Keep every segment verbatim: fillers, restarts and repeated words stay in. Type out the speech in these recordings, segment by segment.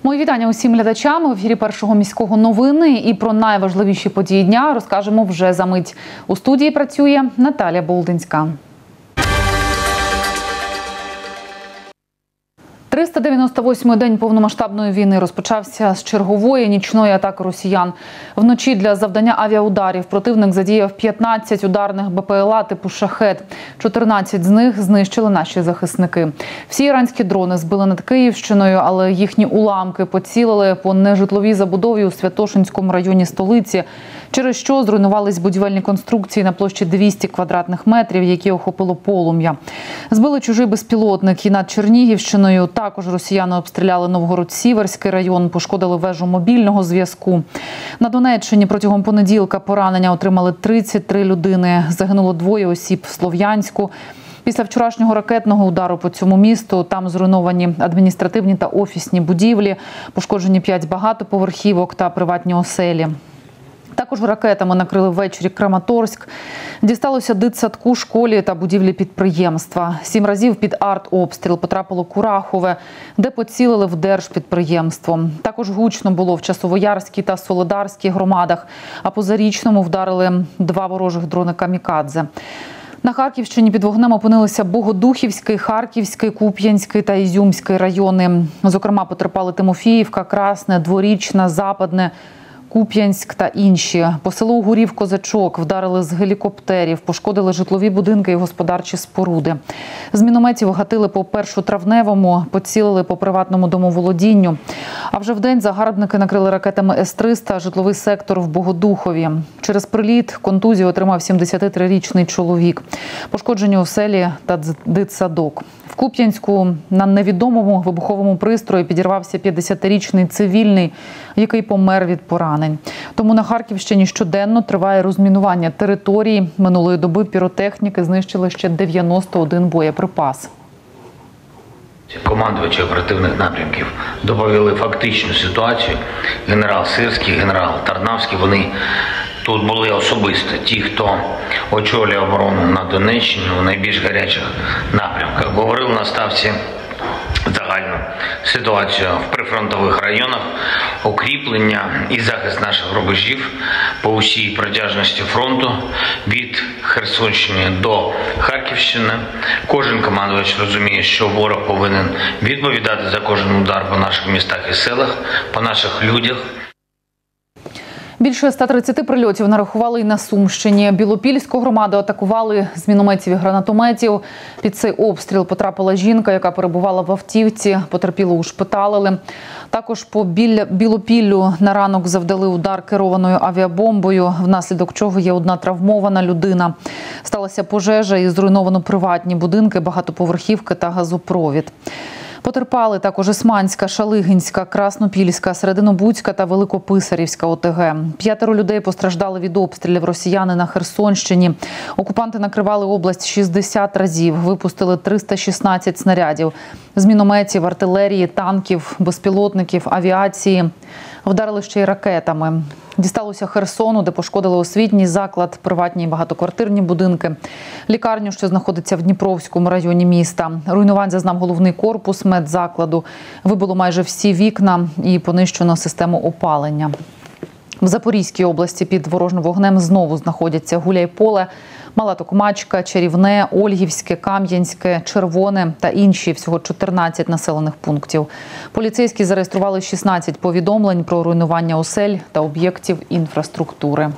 Мої вітання усім глядачам. В ефірі Першого міського новини. І про найважливіші події дня розкажемо вже за мить. У студії працює Наталя Болдинська. триста дев'яносто восьмий день повномасштабної війни розпочався з чергової нічної атаки росіян. Вночі для завдання авіаударів противник задіяв п'ятнадцять ударних БПЛА типу «Шахед». чотирнадцять з них знищили наші захисники. Всі іранські дрони збили над Київщиною, але їхні уламки поцілили по нежитловій забудові у Святошинському районі столиці, через що зруйнувались будівельні конструкції на площі двісті квадратних метрів, які охопило полум'я. Збили чужий безпілотник і над Чернігівщиною. Також росіяни обстріляли Новгород-Сіверський район, пошкодили вежу мобільного зв'язку. На Донеччині протягом понеділка поранення отримали тридцять три людини. Загинуло двоє осіб в Слов'янську. Після вчорашнього ракетного удару по цьому місту там зруйновані адміністративні та офісні будівлі, пошкоджені п'ять багатоповерхівок та приватні оселі. Також ракетами накрили ввечері Краматорськ. Дісталося дитсадку, школі та будівлі підприємства. Сім разів під артобстріл потрапило Курахове, де поцілили в держпідприємство. Також гучно було в Часовоярській та Солидарській громадах, а по Зарічному вдарили два ворожих дрони «Камікадзе». На Харківщині під вогнем опинилися Богодухівський, Харківський, Куп'янський та Ізюмський райони. Зокрема, потерпали Тимофіївка, Красне, Дворічна, Западне, Куп'янськ та інші. По селу Гурів-Козачок вдарили з гелікоптерів, пошкодили житлові будинки і господарчі споруди. З мінометів гатили по Першотравневому, поцілили по приватному домоволодінню. А вже вдень загарбники накрили ракетами С триста житловий сектор в Богодухові. Через приліт контузію отримав сімдесятитрирічний чоловік. Пошкоджені оселі та дитсадок. В Куп'янську на невідомому вибуховому пристрої підірвався п'ятдесятирічний цивільний, який помер від поранень. Тому на Харківщині щоденно триває розмінування території. Минулої доби піротехніки знищили ще дев'яносто один боєприпас. Командувачі оперативних напрямків доповіли фактичну ситуацію. Генерал Сирський, генерал Тарнавський, вони тут були особисто. Ті, хто очолює оборону на Донеччині у найбільш гарячих напрямках. Говорив на ставці загальну ситуацію в прифронтових районах, укріплення і захист наших рубежів по усій протяжності фронту від Херсонщини до Харківщини. Кожен командувач розуміє, що ворог повинен відповідати за кожен удар по наших містах і селах, по наших людях. Більше ста тридцяти прильотів нарахували і на Сумщині. Білопільську громаду атакували з мінометів і гранатометів. Під цей обстріл потрапила жінка, яка перебувала в автівці, потерпілу ушпиталили. Також по Білопіллю на ранок завдали удар керованою авіабомбою, внаслідок чого є одна травмована людина. Сталася пожежа і зруйновано приватні будинки, багатоповерхівки та газопровід. Потерпали також Ісманська, Шалигинська, Краснопільська, Серединобудська та Великописарівська О Те Ге. П'ятеро людей постраждали від обстрілів росіяни на Херсонщині. Окупанти накривали область шістдесят разів, випустили триста шістнадцять снарядів. З мінометів, артилерії, танків, безпілотників, авіації. Вдарили ще й ракетами. Дісталося Херсону, де пошкодили освітній заклад, приватні і багатоквартирні будинки, лікарню, що знаходиться в Дніпровському районі міста. Руйнувань зазнав головний корпус медзакладу. Вибило майже всі вікна і понищено систему опалення. В Запорізькій області під ворожим вогнем знову знаходяться Гуляйполе, Мала Токмачка, Чарівне, Ольгівське, Кам'янське, Червоне та інші, всього чотирнадцять населених пунктів. Поліцейські зареєстрували шістнадцять повідомлень про руйнування осель та об'єктів інфраструктури.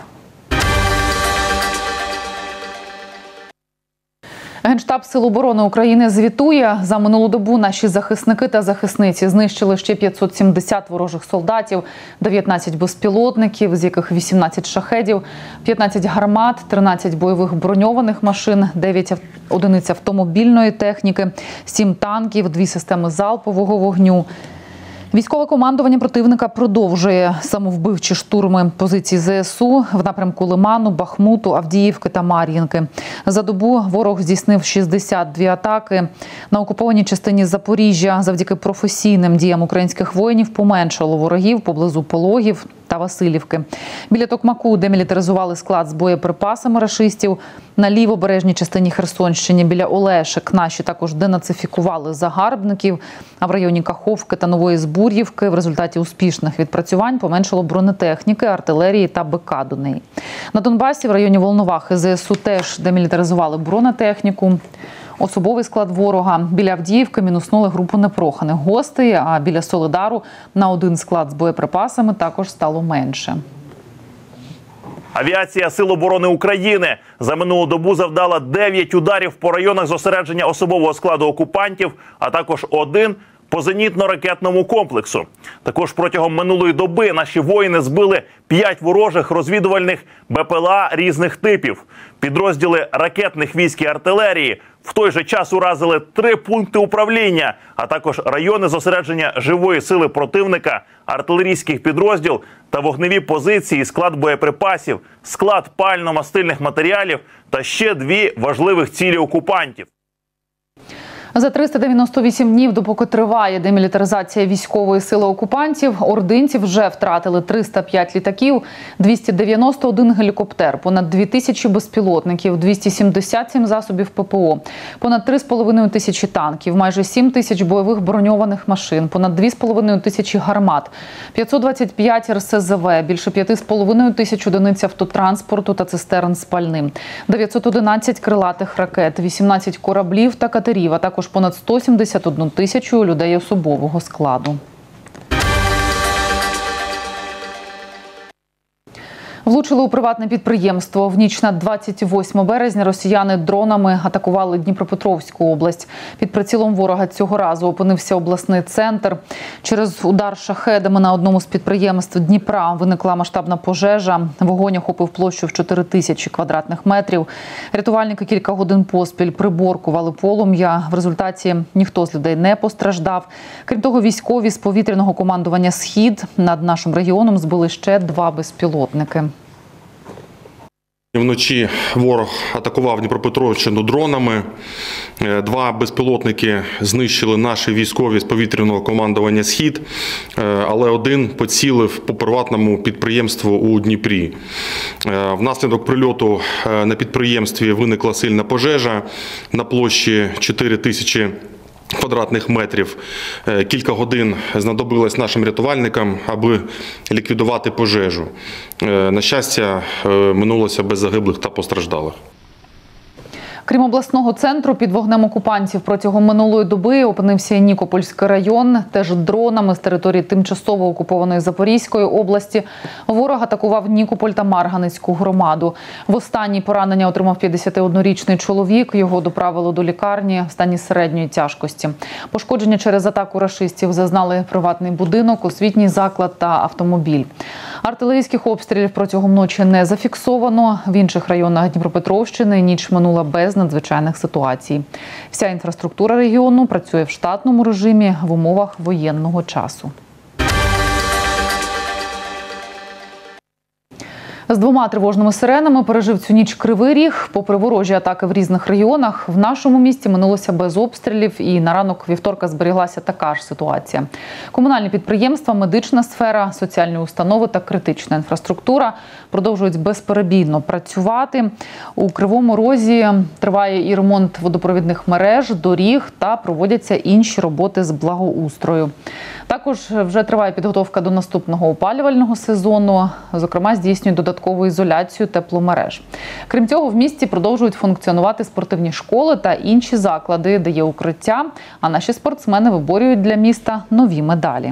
Генштаб Сил оборони України звітує, за минулу добу наші захисники та захисниці знищили ще п'ятсот сімдесят ворожих солдатів, дев'ятнадцять безпілотників, з яких вісімнадцять шахедів, п'ятнадцять гармат, тринадцять бойових броньованих машин, дев'ять одиниць автомобільної техніки, сім танків, дві системи залпового вогню. Військове командування противника продовжує самовбивчі штурми позицій Зе Ес У в напрямку Лиману, Бахмуту, Авдіївки та Мар'їнки. За добу ворог здійснив шістдесят дві атаки. На окупованій частині Запоріжжя завдяки професійним діям українських воїнів поменшало ворогів поблизу Пологів та Василівки. Біля Токмаку демілітаризували склад з боєприпасами рашистів. На лівобережній частині Херсонщини біля Олешек наші також денацифікували загарбників. А в районі Каховки та Нової Збур'ївки в результаті успішних відпрацювань поменшало бронетехніки, артилерії та БК до неї. На Донбасі в районі Волновахи ЗСУ теж демілітаризували бронетехніку. Особовий склад ворога. Біля Авдіївки мінуснули групу непроханих гостей, а біля Солидару на один склад з боєприпасами також стало менше. Авіація Сил оборони України за минулу добу завдала дев'ять ударів по районах зосередження особового складу окупантів, а також один по зенітно-ракетному комплексу. Також протягом минулої доби наші воїни збили п'ять ворожих розвідувальних БПЛА різних типів. Підрозділи ракетних військ і артилерії в той же час уразили три пункти управління, а також райони зосередження живої сили противника, артилерійських підрозділ та вогневі позиції, склад боєприпасів, склад пально-мастильних матеріалів та ще дві важливих цілі окупантів. За триста дев'яносто вісім днів, допоки триває демілітаризація військової сили окупантів, ординці вже втратили триста п'ять літаків, двісті дев'яносто один гелікоптер, понад дві тисячі безпілотників, двісті сімдесят сім засобів ППО, понад три з половиною тисячі танків, майже сім тисяч бойових броньованих машин, понад дві з половиною тисячі гармат, п'ятсот двадцять п'ять ер ес зе ве, більше п'ять з половиною тисяч одиниць автотранспорту та цистерн з пальним, дев'ятсот одинадцять крилатих ракет, вісімнадцять кораблів та катерів, а також понад сто сімдесят одну тисячу людей особового складу. Влучили у приватне підприємство. В ніч на двадцять восьме березня росіяни дронами атакували Дніпропетровську область. Під прицілом ворога цього разу опинився обласний центр. Через удар шахедами на одному з підприємств Дніпра виникла масштабна пожежа. Вогонь охопив площу в чотири тисячі квадратних метрів. Рятувальники кілька годин поспіль приборкували полум'я. В результаті ніхто з людей не постраждав. Крім того, військові з повітряного командування «Схід» над нашим регіоном збили ще два безпілотники. Вночі ворог атакував Дніпропетровщину дронами. Два безпілотники знищили наші військові з повітряного командування «Схід», але один поцілив по приватному підприємству у Дніпрі. Внаслідок прильоту на підприємстві виникла сильна пожежа на площі чотири тисячі квадратних метрів. Кілька годин знадобилось нашим рятувальникам, аби ліквідувати пожежу. На щастя, минулося без загиблих та постраждалих. Крім обласного центру, під вогнем окупантів протягом минулої доби опинився і Нікопольський район. Теж дронами з території тимчасово окупованої Запорізької області ворог атакував Нікополь та Марганецьку громаду. В останній поранення отримав п'ятдесятиоднорічний чоловік. Його доправили до лікарні в стані середньої тяжкості. Пошкодження через атаку рашистів зазнали приватний будинок, освітній заклад та автомобіль. Артилерійських обстрілів протягом ночі не зафіксовано. В інших районах Дніпропетровщини ніч минула без надзвичайних ситуацій. Вся інфраструктура регіону працює в штатному режимі в умовах воєнного часу. З двома тривожними сиренами пережив цю ніч Кривий Ріг. Попри ворожі атаки в різних регіонах, в нашому місті минулося без обстрілів і на ранок вівторка зберіглася така ж ситуація. Комунальні підприємства, медична сфера, соціальні установи та критична інфраструктура продовжують безперебійно працювати. У Кривому Розі триває і ремонт водопровідних мереж, доріг та проводяться інші роботи з благоустрою. Також вже триває підготовка до наступного опалювального сезону. Зокрема, здійснюють додаткову ізоляцію тепломереж. Крім цього, в місті продовжують функціонувати спортивні школи та інші заклади, де є укриття, а наші спортсмени виборюють для міста нові медалі.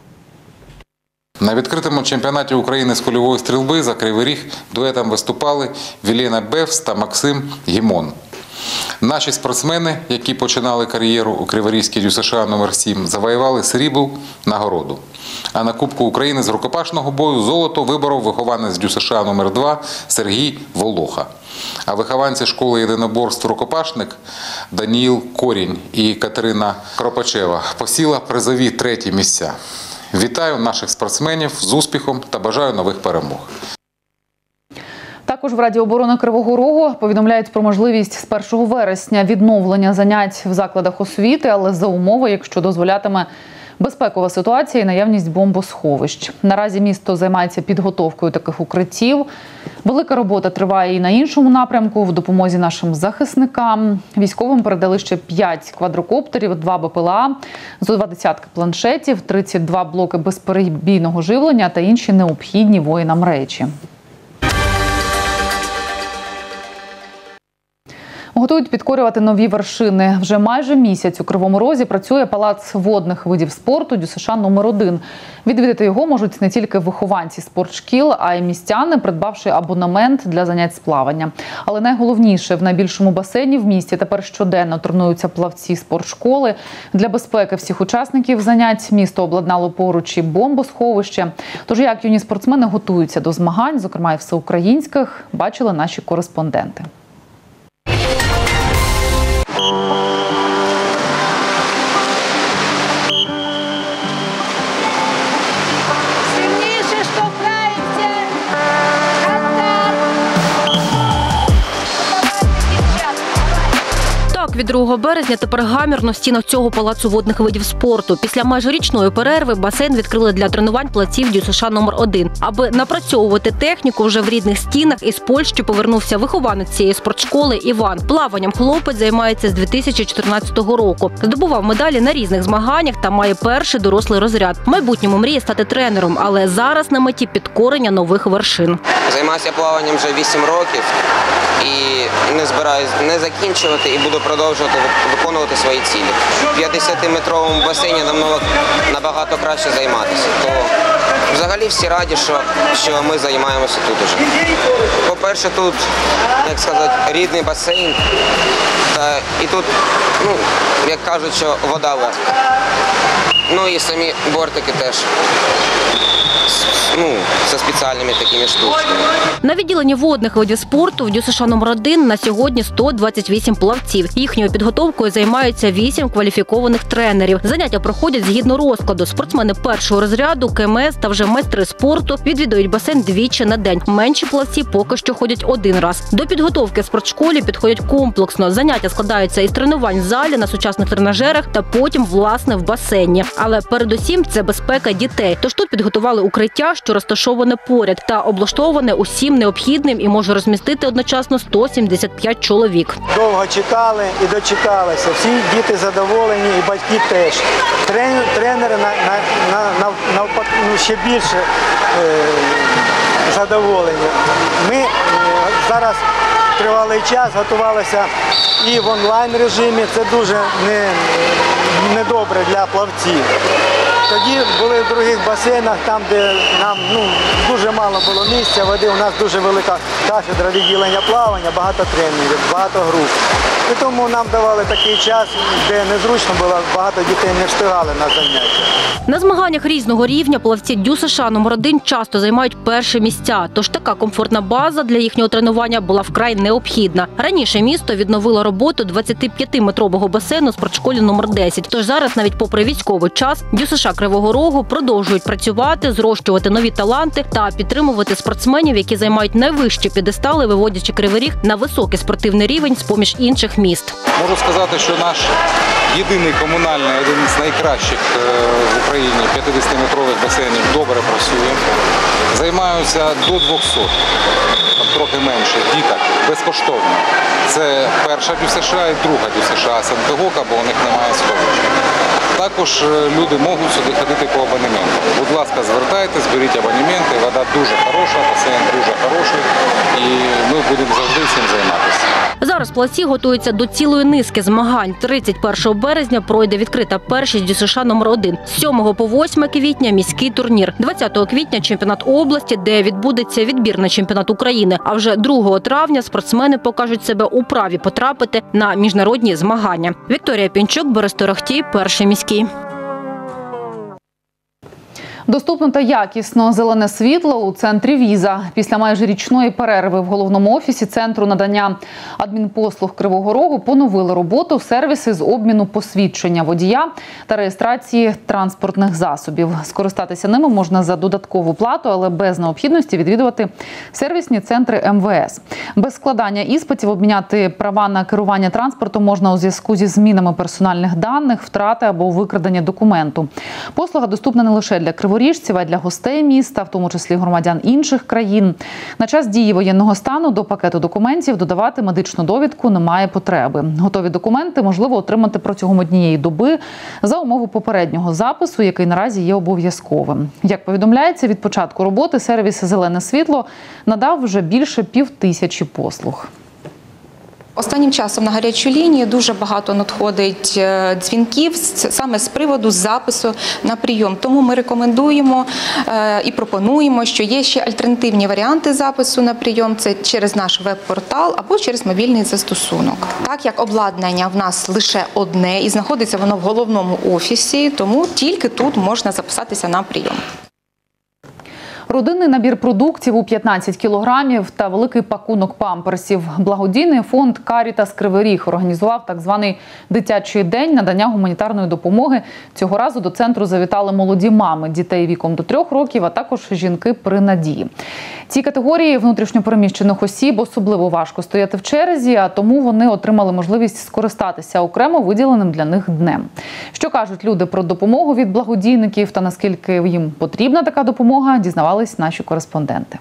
На відкритому чемпіонаті України з кульової стрільби за Кривий Ріг дуетом виступали Вілена Бевс та Максим Гімон. Наші спортсмени, які починали кар'єру у Криворізькій дю США номер сім, завоювали сріблу нагороду. А на Кубку України з рукопашного бою золото виборов вихованець дю США номер два Сергій Волоха. А вихованці школи єдиноборств рукопашник Даніїл Корінь і Катерина Кропачева посіла призові треті місця. Вітаю наших спортсменів з успіхом та бажаю нових перемог. Також в Раді оборони Кривого Рогу повідомляють про можливість з першого вересня відновлення занять в закладах освіти, але за умови, якщо дозволятиме Безпекова ситуація і наявність бомбосховищ. Наразі місто займається підготовкою таких укриттів. Велика робота триває і на іншому напрямку в допомозі нашим захисникам. Військовим передали ще п'ять квадрокоптерів, два БПЛА, зо два десятки планшетів, тридцять два блоки безперебійного живлення та інші необхідні воїнам речі. Готують підкорювати нові вершини. Вже майже місяць у Кривому Розі працює палац водних видів спорту ДЮСШ номер один. Відвідати його можуть не тільки вихованці спортшкіл, а й містяни, придбавши абонемент для занять з плавання. Але найголовніше, в найбільшому басейні в місті тепер щоденно тренуються плавці спортшколи. Для безпеки всіх учасників занять місто обладнало поруч і бомбосховище. Тож як юні спортсмени готуються до змагань, зокрема і всеукраїнських, бачили наші кореспонденти. Від другого березня тепер гамірно в стінах цього палацу водних видів спорту. Після майже річної перерви басейн відкрили для тренувань плавців ДЮСШ номер один. Аби напрацьовувати техніку вже в рідних стінах, із Польщі повернувся вихованець цієї спортшколи Іван. Плаванням хлопець займається з дві тисячі чотирнадцятого року. Здобував медалі на різних змаганнях та має перший дорослий розряд. В майбутньому мріє стати тренером, але зараз на меті підкорення нових вершин. Займаюся плаванням вже вісім років і не збираюсь не закінчувати і буду продовжувати виконувати свої цілі. В п'ятдесятиметровому басейні намного, набагато краще займатися. То взагалі всі раді, що, що ми займаємося тут уже. По-перше, тут, як сказати, рідний басейн. Та, і тут, ну, як кажуть, що вода легка. Ну і самі бортики теж. Ну, зі спеціальними такими штучками. На відділенні водних видів спорту в ДЮСШ номер один на сьогодні сто двадцять вісім плавців. Їхньою підготовкою займаються вісім кваліфікованих тренерів. Заняття проходять згідно розкладу. Спортсмени першого розряду, КМС та вже майстри спорту відвідують басейн двічі на день. Менші плавці поки що ходять один раз. До підготовки в спортшколі підходять комплексно. Заняття складаються із тренувань в залі, на сучасних тренажерах та потім, власне, в басейні. Але передусім це безпека дітей. Тож тут підготували укриття, що розташоване поряд та облаштоване усім необхідним і може розмістити одночасно сто сімдесят п'ять чоловік. Довго чекали і дочекалися. Всі діти задоволені і батьки теж. Тренер, тренери на, на, на, на, навпаки, ну, ще більше е, задоволені. Ми е, зараз тривалий час готувалися і в онлайн режимі. Це дуже не, недобре для плавців. Тоді були в других басейнах, там, де нам ну, дуже мало було місця, води. У нас дуже велика кафедра відділення плавання, багато тренерів, багато груп. І тому нам давали такий час, де незручно було, багато дітей не встигали на заняття. На змаганнях різного рівня плавці ДЮСШ номер один часто займають перші місця, тож така комфортна база для їхнього тренування була вкрай необхідна. Раніше місто відновило роботу двадцятип'ятиметрового басейну спортшколі номер десять, тож зараз навіть попри військовий час ДЮСШ Кривого Рогу продовжують працювати, зрощувати нові таланти та підтримувати спортсменів, які займають найвищі п'єдестали, виводячи Кривий Ріг на високий спортивний рівень з-поміж інших міст. Можу сказати, що наш єдиний комунальний, один з найкращих в Україні п'ятдесятиметрових басейнів добре працює. Займаються до двохсот, трохи менше, діток, безкоштовно. Це перша ДЮСШ і друга ДЮСШ Сантегока, бо у них немає сховища. Також люди можуть сюди ходити по абонементу. Будь ласка, звертайтесь, беріть абонементи, вода дуже хороша, басейн дуже хороший і ми будемо завжди цим займатися. Зараз плавці готуються до цілої низки змагань. тридцять першого березня пройде відкрита першість ДЮСШ номер один. З сьомого по восьме квітня міський турнір. двадцятого квітня чемпіонат області, де відбудеться відбір на чемпіонат України. А вже другого травня спортсмени покажуть себе у праві потрапити на міжнародні змагання. Вікторія Пінчук, Борис Торохтій, Перший міський. Доступно та якісно зелене світло у центрі Віза. Після майже річної перерви в головному офісі Центру надання адмінпослуг Кривого Рогу поновили роботу сервіси з обміну посвідчення водія та реєстрації транспортних засобів. Скористатися ними можна за додаткову плату, але без необхідності відвідувати сервісні центри ем ве ес. Без складання іспитів обміняти права на керування транспортом можна у зв'язку зі змінами персональних даних, втрати або викрадення документу. Послуга доступна не лише для криворіжців, а й для гостей міста, в тому числі громадян інших країн. На час дії воєнного стану до пакету документів додавати медичну довідку немає потреби. Готові документи можливо отримати протягом однієї доби за умови попереднього запису, який наразі є обов'язковим. Як повідомляється, від початку роботи сервіс «Зелене світло» надав вже більше півтисячі послуг. Останнім часом на гарячу лінію дуже багато надходить дзвінків саме з приводу запису на прийом. Тому ми рекомендуємо і пропонуємо, що є ще альтернативні варіанти запису на прийом. Це через наш веб-портал або через мобільний застосунок. Так як обладнання в нас лише одне і знаходиться воно в головному офісі, тому тільки тут можна записатися на прийом. Родинний набір продуктів у п'ятнадцять кілограмів та великий пакунок памперсів. Благодійний фонд «Карітас Кривий Ріг» організував так званий дитячий день надання гуманітарної допомоги. Цього разу до центру завітали молоді мами дітей віком до трьох років, а також жінки при надії. Цій категорії внутрішньопереміщених осіб особливо важко стояти в черзі, а тому вони отримали можливість скористатися окремо виділеним для них днем. Що кажуть люди про допомогу від благодійників та наскільки їм потрібна така допомога, дізнавалися наші кореспонденти.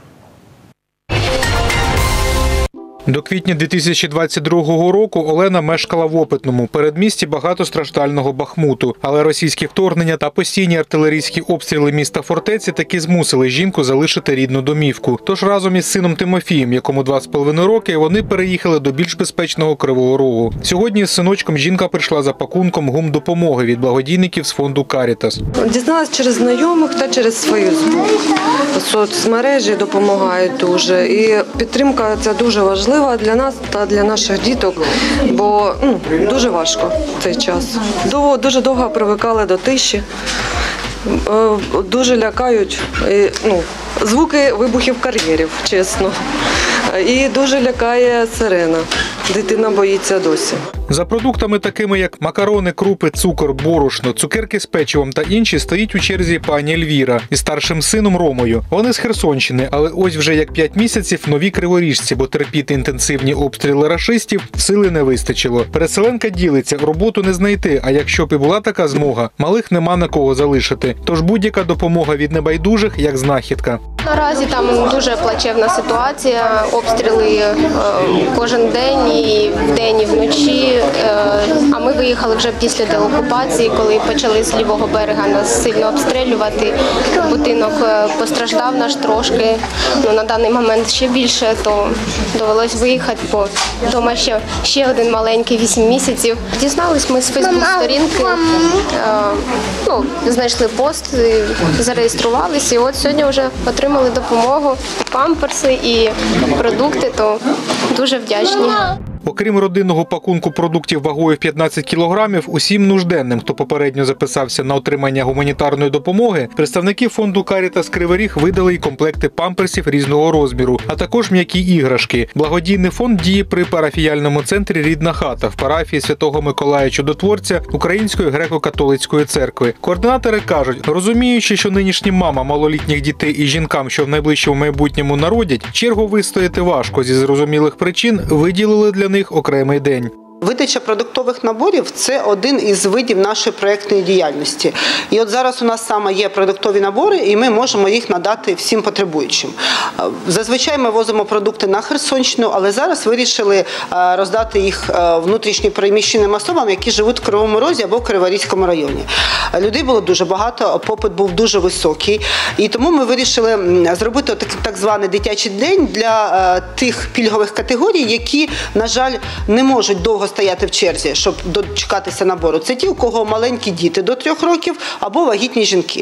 До квітня дві тисячі двадцять другого року Олена мешкала в Опитному, передмісті багатостраждального Бахмуту. Але російські вторгнення та постійні артилерійські обстріли міста-фортеці таки змусили жінку залишити рідну домівку. Тож разом із сином Тимофієм, якому два з половиною роки, вони переїхали до більш безпечного Кривого Рогу. Сьогодні з синочком жінка прийшла за пакунком гумдопомоги від благодійників з фонду «Карітас». Дізналась через знайомих та через Фейсбук. Соцмережі допомагають дуже. І підтримка ця дуже важлива для нас та для наших діток, бо ну, дуже важко цей час. Довго, дуже довго привикали до тиші, дуже лякають ну, звуки вибухів кар'єрів, чесно. І дуже лякає сирена. Дитина боїться досі. За продуктами такими, як макарони, крупи, цукор, борошно, цукерки з печивом та інші, стоїть у черзі пані Ельвіра із старшим сином Ромою. Вони з Херсонщини, але ось вже як п'ять місяців нові криворіжці, бо терпіти інтенсивні обстріли рашистів сили не вистачило. Переселенка ділиться, роботу не знайти, а якщо б і була така змога, малих нема на кого залишити. Тож будь-яка допомога від небайдужих як знахідка. Наразі там дуже плачевна ситуація, обстріли е, кожен день, і вдень, і вночі. Е, а ми виїхали вже після деокупації, коли почали з лівого берега нас сильно обстрілювати. Будинок постраждав наш трошки, ну, на даний момент ще більше, то довелось виїхати, бо вдома ще, ще один маленький, вісім місяців. Дізнались ми з Фейсбук-сторінки, е, ну, знайшли пост, зареєструвалися, і от сьогодні вже отримали допомогу, памперси і продукти, то дуже вдячні. Окрім родинного пакунку продуктів вагою п'ятнадцять кілограмів, усім нужденним, хто попередньо записався на отримання гуманітарної допомоги, представники фонду «Карітас Кривий Ріг» видали й комплекти памперсів різного розміру, а також м'які іграшки. Благодійний фонд діє при парафіяльному центрі «Рідна хата» в парафії Святого Миколая Чудотворця Української греко-католицької церкви. Координатори кажуть, розуміючи, що нинішнім мамам малолітніх дітей і жінкам, що в найближчому майбутньому народять, чергу вистояти важко зі зрозумілих причин, виділили для них окремий день. Видача продуктових наборів – це один із видів нашої проєктної діяльності. І от зараз у нас саме є продуктові набори, і ми можемо їх надати всім потребуючим. Зазвичай ми возимо продукти на Херсонщину, але зараз вирішили роздати їх внутрішньо переміщеним особам, які живуть в Кривому Розі або в Криворізькому районі. Людей було дуже багато, попит був дуже високий. І тому ми вирішили зробити так званий дитячий день для тих пільгових категорій, які, на жаль, не можуть довго стояти в черзі, щоб дочекатися набору. Це ті, у кого маленькі діти до трьох років або вагітні жінки.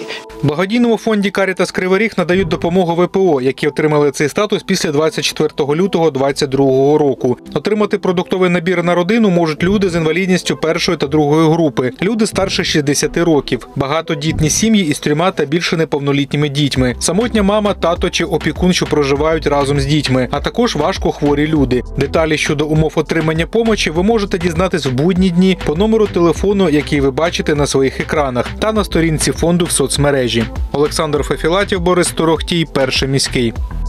Благодійному фонді «Карітас Кривий Ріг» надають допомогу ве пе о, які отримали цей статус після двадцять четвертого лютого двадцять другого року. Отримати продуктовий набір на родину можуть люди з інвалідністю першої та другої групи, люди старше шістдесяти років, багатодітні сім'ї із трьома та більше неповнолітніми дітьми, самотня мама, тато чи опікун, що проживають разом з дітьми, а також важко хворі люди. Деталі щодо умов отримання помочі ви можете дізнатись в будні дні по номеру телефону, який ви бачите на своїх екранах, та на сторінці фонду в соцмережі. Олександр Фефілатів, Борис Торохтій, Перший міський.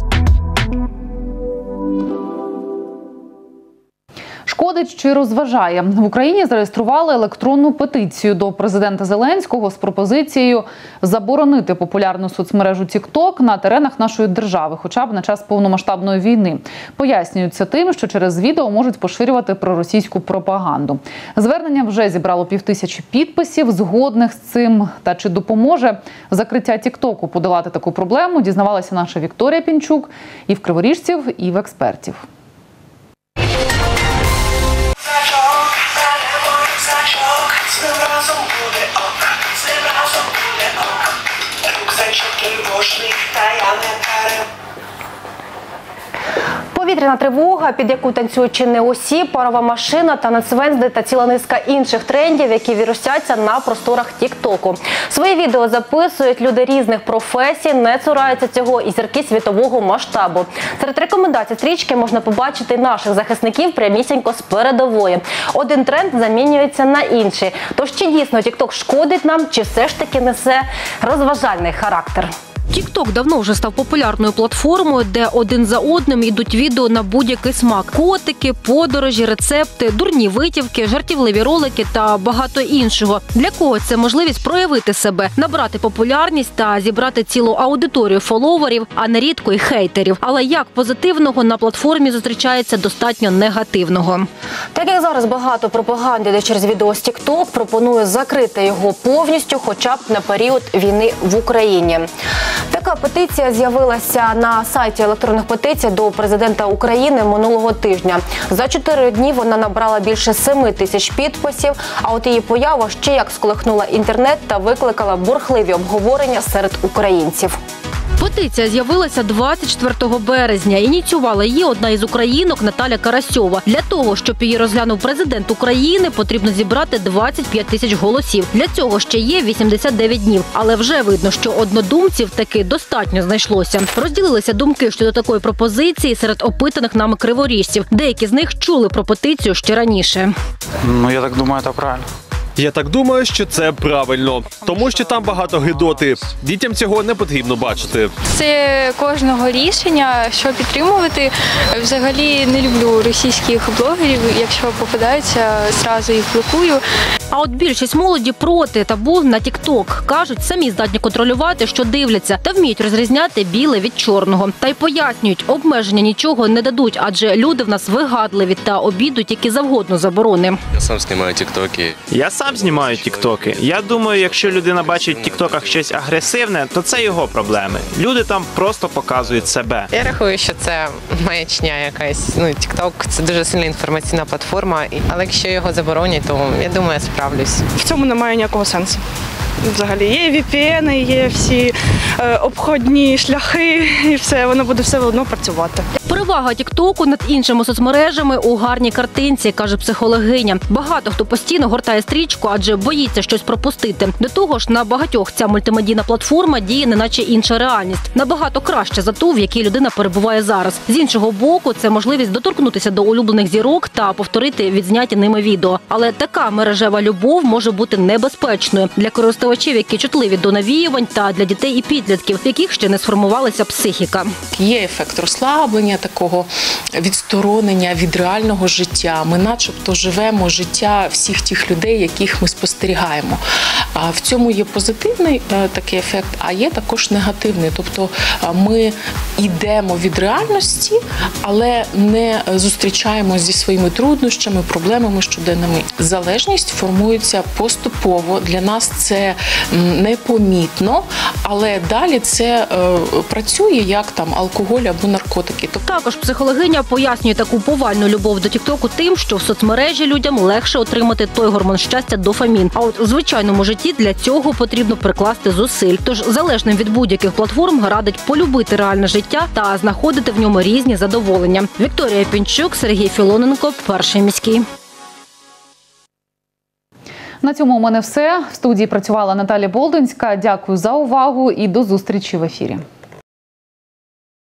Шкодить чи розважає? В Україні зареєстрували електронну петицію до президента Зеленського з пропозицією заборонити популярну соцмережу TikTok на теренах нашої держави, хоча б на час повномасштабної війни. Пояснюють це тим, що через відео можуть поширювати проросійську пропаганду. Звернення вже зібрало півтисячі підписів, згодних з цим. Та чи допоможе закриття TikTok подолати таку проблему, дізнавалася наша Вікторія Пінчук і в криворіжців, і в експертів. Повітряна тривога, під яку танцюють чи не усі, парова машина та нацвензди та ціла низка інших трендів, які вірусяться на просторах Тік-Току. Свої відео записують люди різних професій, не цураються цього і зірки світового масштабу. Серед рекомендацій стрічки можна побачити наших захисників прямісінько з передової. Один тренд замінюється на інший. Тож чи дійсно Тік-Ток шкодить нам, чи все ж таки несе розважальний характер? TikTok давно вже став популярною платформою, де один за одним йдуть відео на будь-який смак. Котики, подорожі, рецепти, дурні витівки, жартівливі ролики та багато іншого. Для когось це можливість проявити себе, набрати популярність та зібрати цілу аудиторію фоловерів, а нерідко й хейтерів. Але як позитивного на платформі зустрічається достатньо негативного. Так як зараз багато пропаганди, де через відео з TikTok пропонує закрити його повністю, хоча б на період війни в Україні. Така петиція з'явилася на сайті електронних петицій до президента України минулого тижня. За чотири дні вона набрала більше семи тисяч підписів, а от її поява ще як сколихнула інтернет та викликала бурхливі обговорення серед українців. Петиція з'явилася двадцять четвертого березня. Ініціювала її одна із українок Наталя Карасьова. Для того, щоб її розглянув президент України, потрібно зібрати двадцять п'ять тисяч голосів. Для цього ще є вісімдесят дев'ять днів. Але вже видно, що однодумців таки достатньо знайшлося. Розділилися думки щодо такої пропозиції серед опитаних нами криворіжців. Деякі з них чули про петицію ще раніше. Ну, я так думаю, це правильно. Я так думаю, що це правильно, тому що там багато гидоти. Дітям цього не потрібно бачити. Це кожного рішення, що підтримувати. Взагалі не люблю російських блогерів, якщо попадаються, зразу їх блокую. А от більшість молоді проти табу на TikTok. Кажуть, самі здатні контролювати, що дивляться, та вміють розрізняти біле від чорного. Та й пояснюють, обмеження нічого не дадуть, адже люди в нас вигадливі та обійдуть які завгодно заборони. Я сам знімаю тіктоки. Я сам знімаю тіктоки. Я думаю, якщо людина бачить в тіктоках щось агресивне, то це його проблеми. Люди там просто показують себе. Я рахую, що це маячня якась. Ну, тікток – це дуже сильна інформаційна платформа, але якщо його заборонять, то я думаю, я справлюсь. В цьому немає ніякого сенсу. Взагалі є ві пі ен, є всі е, обходні шляхи і все, воно буде все одно працювати. Перевага тіктоку над іншими соцмережами у гарній картинці, каже психологиня. Багато хто постійно гортає стрічку, адже боїться щось пропустити. До того ж, на багатьох ця мультимедійна платформа діє неначе інша реальність. Набагато краще за ту, в якій людина перебуває зараз. З іншого боку, це можливість доторкнутися до улюблених зірок та повторити відзняті ними відео. Але така мережева любов може бути небезпечною для користувачів, які чутливі до навіювань, та для дітей і підлітків, в яких ще не сформувалася психіка. Є ефект розслаблення, такого відсторонення від реального життя. Ми начебто живемо життя всіх тих людей, яких ми спостерігаємо. А в цьому є позитивний такий ефект, а є також негативний. Тобто ми йдемо від реальності, але не зустрічаємося зі своїми труднощами, проблемами щоденними. Залежність формується поступово. Для нас це непомітно, але далі це е, працює як там алкоголь або наркотики. Також психологиня пояснює таку повальну любов до тіктоку тим, що в соцмережі людям легше отримати той гормон щастя дофамін. А от у звичайному житті для цього потрібно прикласти зусиль. Тож залежним від будь-яких платформ радить полюбити реальне життя та знаходити в ньому різні задоволення. Вікторія Пінчук, Сергій Філоненко, Перший міський. На цьому у мене все. В студії працювала Наталія Болдинська. Дякую за увагу і до зустрічі в ефірі.